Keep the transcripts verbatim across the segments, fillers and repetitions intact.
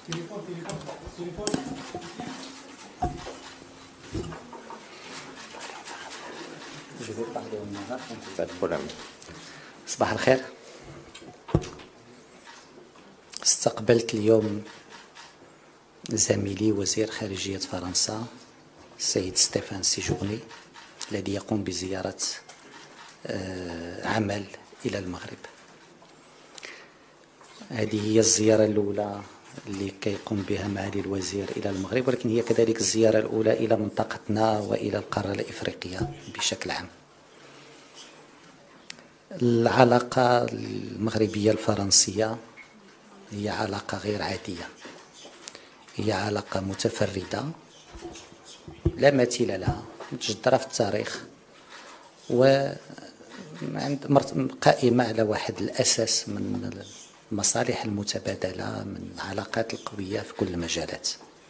صباح الخير. استقبلت اليوم زميلي وزير خارجية فرنسا السيد ستيفان سيجورني الذي يقوم بزيارة عمل إلى المغرب. هذه هي الزيارة الأولى اللي كيقوم بها معالي الوزير إلى المغرب، ولكن هي كذلك الزيارة الأولى إلى منطقتنا وإلى القارة الإفريقية بشكل عام. العلاقة المغربية الفرنسية هي علاقة غير عادية، هي علاقة متفردة لا مثيل لها، متجذرة في التاريخ و قائمة على واحد الأساس من المصالح المتبادلة، من العلاقات القوية في كل المجالات.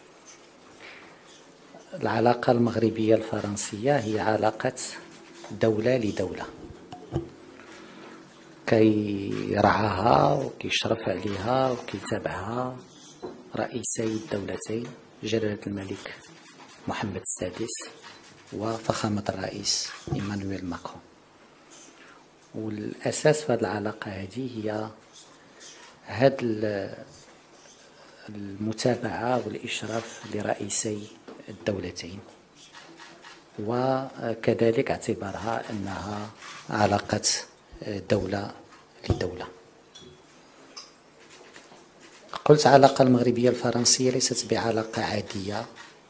العلاقة المغربية الفرنسية هي علاقة دولة لدولة، كي يرعاها وكيشرف عليها وكيتابعها رئيسي الدولتين جلالة الملك محمد السادس وفخامة الرئيس إيمانويل ماكرون. والأساس في هذه العلاقة هذه هي هذه المتابعة والإشراف لرئيسي الدولتين، وكذلك اعتبارها أنها علاقة دولة لدولة. قلت العلاقة المغربية الفرنسية ليست بعلاقة عادية.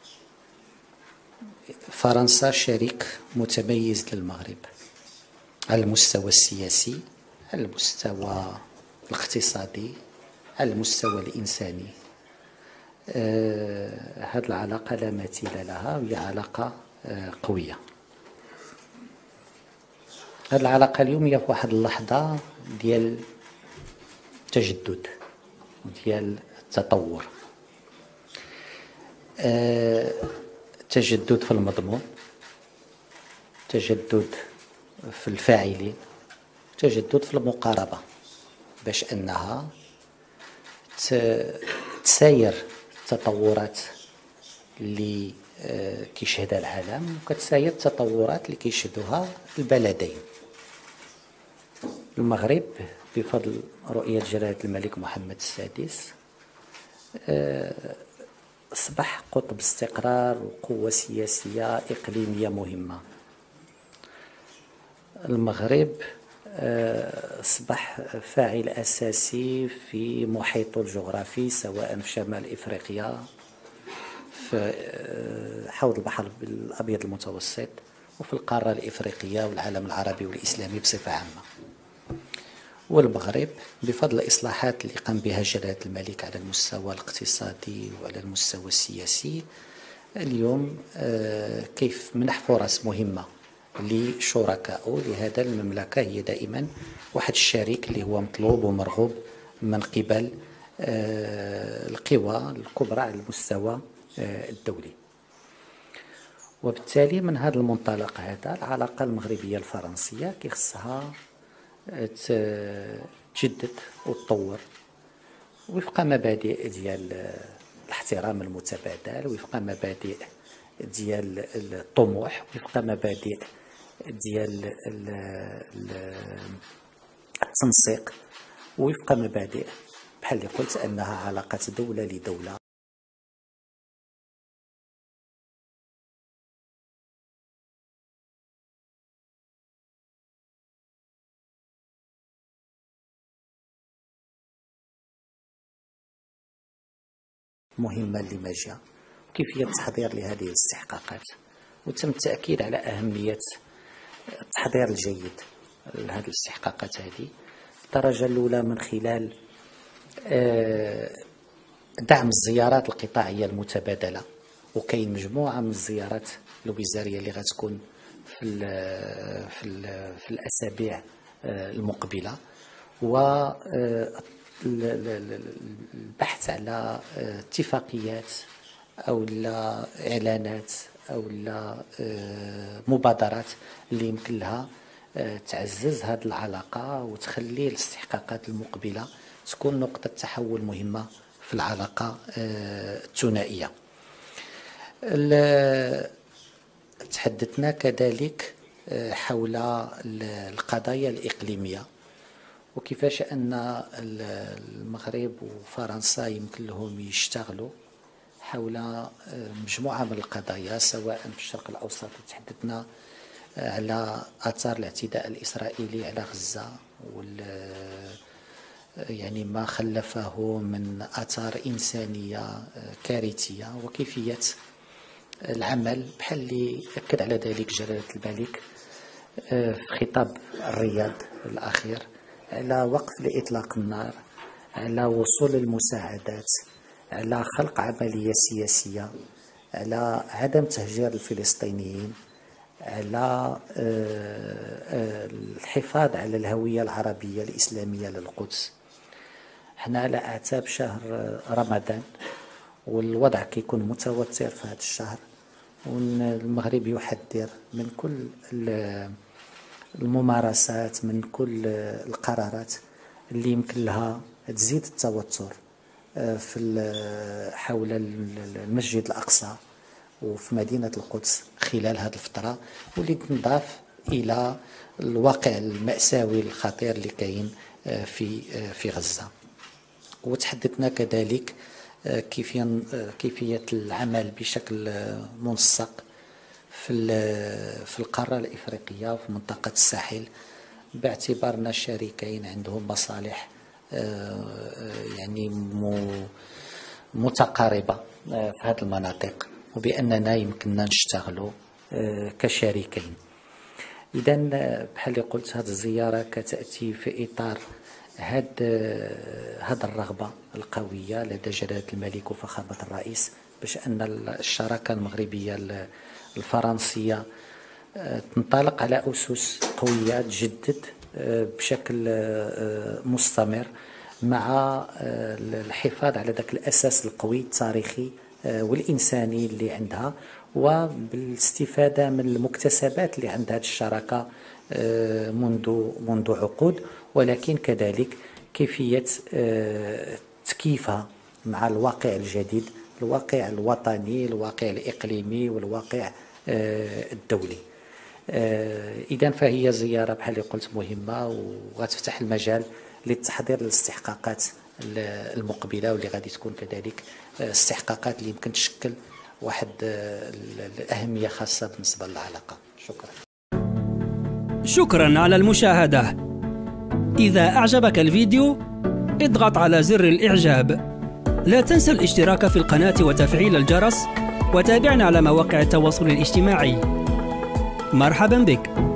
فرنسا شريك متميز للمغرب على المستوى السياسي، على المستوى الاقتصادي، على المستوى الإنساني. آه هذه العلاقة لا مثيل لها وهي علاقة آه قوية. هذه العلاقة اليوم هي في واحد اللحظة ديال التجدد ديال التطور، آه تجدد في المضمون، تجدد في الفاعلين، تجدد في المقاربة، باش أنها تساير التطورات اللي كيشهدها العالم وكتساير التطورات اللي كيشهدوها البلدين. المغرب بفضل رؤية جلالة الملك محمد السادس أصبح قطب استقرار وقوة سياسية إقليمية مهمة. المغرب أصبح فاعل أساسي في محيطه الجغرافي، سواء في شمال إفريقيا، في حوض البحر الأبيض المتوسط، وفي القارة الإفريقية والعالم العربي والإسلامي بصفة عامة. والمغرب بفضل الإصلاحات اللي قام بها جلالة الملك على المستوى الاقتصادي وعلى المستوى السياسي اليوم كيف منح فرص مهمة لشركائه. لهذا المملكة هي دائما واحد الشريك اللي هو مطلوب ومرغوب من قبل القوى الكبرى على المستوى الدولي. وبالتالي من هذا المنطلق هذا العلاقة المغربية الفرنسية كيخصها تجدد وتطور وفق مبادئ ديال الاحترام المتبادل، وفق مبادئ ديال الطموح، وفق مبادئ ديال التنسيق، وفق مبادئ بحال اللي قلت أنها علاقة دولة لدولة. مهمة لما جاء، وكيفية التحضير لهذه الاستحقاقات، وتم التأكيد على أهمية التحضير الجيد لهذه الاستحقاقات هذه. الدرجة الأولى من خلال دعم الزيارات القطاعية المتبادلة، وكاين مجموعة من الزيارات الوزارية اللي غتكون في ال في ال في الأسابيع المقبلة، و البحث على اتفاقيات أو لا إعلانات أو لا مبادرات اللي يمكن لها تعزز هذه العلاقة وتخلي الاستحقاقات المقبلة تكون نقطة تحول مهمة في العلاقة الثنائية. تحدثنا كذلك حول القضايا الإقليمية وكيفاش أن المغرب وفرنسا يمكن لهم يشتغلوا حول مجموعة من القضايا سواء في الشرق الأوسط. تحدثنا على آثار الاعتداء الإسرائيلي على غزة وال يعني ما خلفه من آثار إنسانية كارثية وكيفية العمل بحال اللي أكد على ذلك جلالة الملك في خطاب الرياض الأخير على وقف لإطلاق النار، على وصول المساعدات، على خلق عملية سياسية، على عدم تهجير الفلسطينيين، على الحفاظ على الهوية العربية الإسلامية للقدس. احنا على أعتاب شهر رمضان والوضع كيكون متوتر في هذا الشهر، والمغرب يحذر من كل الممارسات، من كل القرارات اللي يمكن لها تزيد التوتر في حول المسجد الأقصى وفي مدينة القدس خلال هذه الفترة، واللي تنضاف إلى الواقع المأساوي الخطير اللي كاين في في غزة. وتحدثنا كذلك كيفية كيفية العمل بشكل منسق في في القارة الإفريقية وفي منطقة الساحل، باعتبارنا شريكين عندهم مصالح يعني متقاربة في هذه المناطق، وبأننا يمكننا نشتغلوا كشريكين. إذا بحال اللي قلت هذه الزيارة كتأتي في إطار هاد هاد الرغبة القوية لدى جلالة الملك وفخامة الرئيس باش أن الشراكة المغربية الفرنسية تنطلق على أسس قوية تجدد بشكل مستمر مع الحفاظ على ذاك الأساس القوي التاريخي والإنساني اللي عندها، وبالاستفادة من المكتسبات اللي عند هذه الشراكة منذ منذ عقود، ولكن كذلك كيفية تكييفها مع الواقع الجديد، الواقع الوطني، الواقع الإقليمي، والواقع الدولي. إذن فهي زيارة بحال اللي قلت مهمة وغتفتح المجال للتحضير للاستحقاقات المقبلة، واللي غادي تكون كذلك استحقاقات اللي يمكن تشكل واحد الأهمية خاصة بالنسبة للعلاقة. شكرا. شكرا على المشاهدة. إذا أعجبك الفيديو اضغط على زر الإعجاب. لا تنسى الاشتراك في القناة وتفعيل الجرس، وتابعنا على مواقع التواصل الاجتماعي. مرحبا بك.